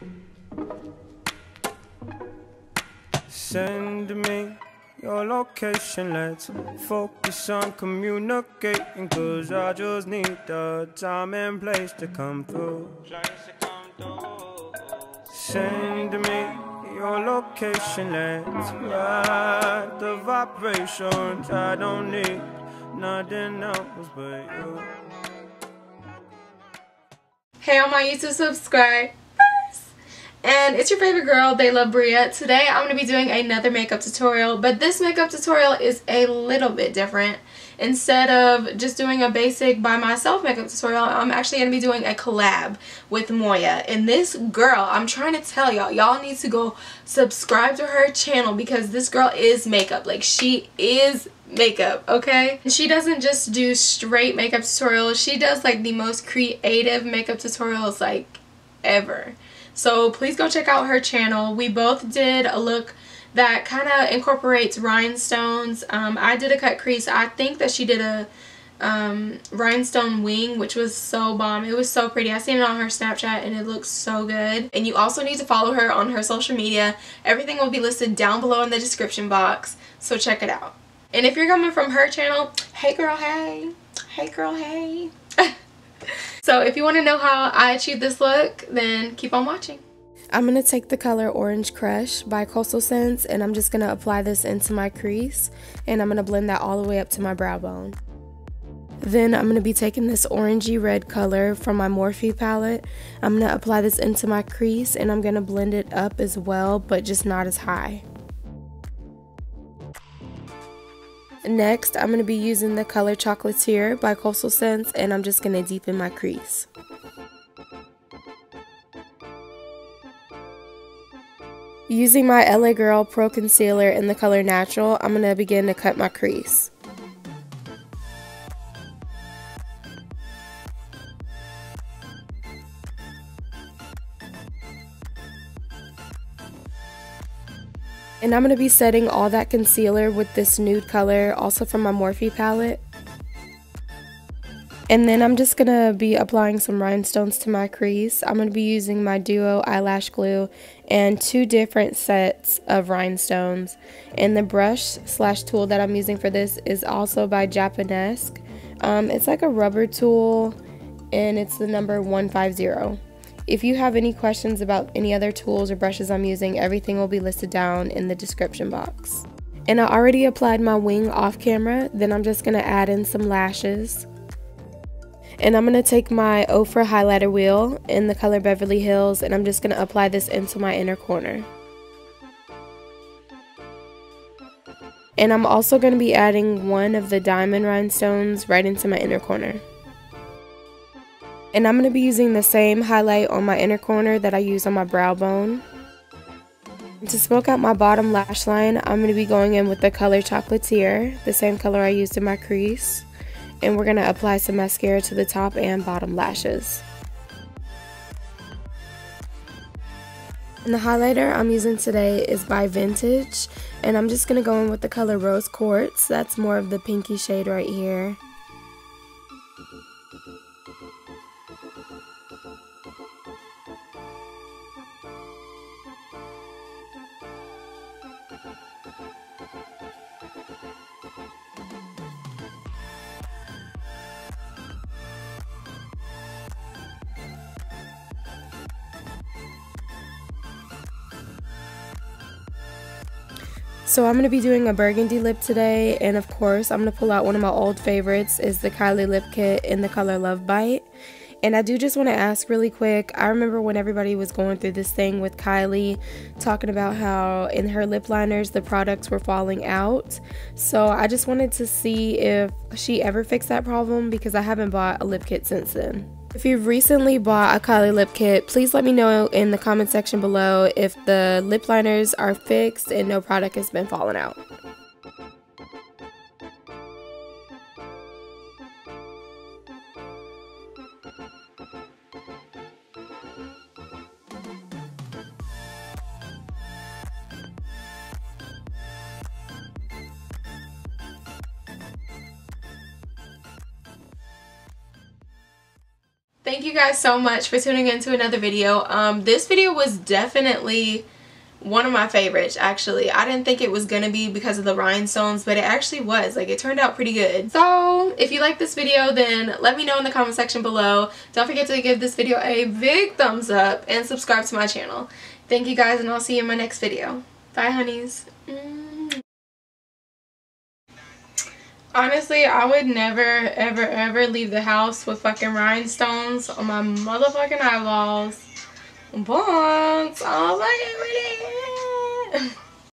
Send me your location, let's focus on communicating, 'cause I just need the time and place to come through. Send me your location, let's ride the vibrations. I don't need nothing else but you. Hey, all my YouTube subscribers, and it's your favorite girl, They Love Bria. Today I'm going to be doing another makeup tutorial, but this makeup tutorial is a little bit different. Instead of just doing a basic by myself makeup tutorial, I'm actually going to be doing a collab with Moya. And this girl, I'm trying to tell y'all need to go subscribe to her channel, because this girl is makeup. Like, she is makeup, okay? And she doesn't just do straight makeup tutorials, she does like the most creative makeup tutorials like ever. So please go check out her channel. We both did a look that kind of incorporates rhinestones. I did a cut crease. I think that she did a rhinestone wing, which was so bomb. It was so pretty. I seen it on her Snapchat and it looks so good. And you also need to follow her on her social media. Everything will be listed down below in the description box, so check it out. And if you're coming from her channel, hey girl, hey. Hey girl, hey. So if you want to know how I achieved this look, then keep on watching. I'm going to take the color Orange Crush by Coastal Scents, and I'm just going to apply this into my crease, and I'm going to blend that all the way up to my brow bone. Then I'm going to be taking this orangey red color from my Morphe palette. I'm going to apply this into my crease, and I'm going to blend it up as well, but just not as high. Next, I'm going to be using the color Chocolatier by Coastal Scents, and I'm just going to deepen my crease. Using my LA Girl Pro Concealer in the color Natural, I'm going to begin to cut my crease. And I'm going to be setting all that concealer with this nude color, also from my Morphe palette. And then I'm just going to be applying some rhinestones to my crease. I'm going to be using my Duo eyelash glue and 2 different sets of rhinestones. And the brush / tool that I'm using for this is also by Japanesque. It's like a rubber tool, and it's the number 150. If you have any questions about any other tools or brushes I'm using, everything will be listed down in the description box. And I already applied my wing off camera, then I'm just going to add in some lashes. And I'm going to take my Ofra highlighter wheel in the color Beverly Hills, and I'm just going to apply this into my inner corner. And I'm also going to be adding one of the diamond rhinestones right into my inner corner. And I'm going to be using the same highlight on my inner corner that I use on my brow bone. And to smoke out my bottom lash line, I'm going to be going in with the color Chocolatier, the same color I used in my crease. And we're going to apply some mascara to the top and bottom lashes. And the highlighter I'm using today is by Vintage, and I'm just going to go in with the color Rose Quartz. That's more of the pinky shade right here. So I'm going to be doing a burgundy lip today, and of course I'm going to pull out one of my old favorites, is the Kylie lip kit in the color Love Bite. And I do just want to ask really quick, I remember when everybody was going through this thing with Kylie, talking about how in her lip liners the products were falling out. So I just wanted to see if she ever fixed that problem, because I haven't bought a lip kit since then. If you've recently bought a Kylie lip kit, please let me know in the comment section below if the lip liners are fixed and no product has been falling out. Thank you guys so much for tuning in to another video. This video was definitely one of my favorites, actually. I didn't think it was gonna be because of the rhinestones, but it actually was. Like, it turned out pretty good. So if you like this video, then let me know in the comment section below. Don't forget to give this video a big thumbs up and subscribe to my channel. Thank you guys, and I'll see you in my next video. Bye, honeys. Honestly, I would never, ever, ever leave the house with fucking rhinestones on my motherfucking eyeballs. But I'm fucking with it.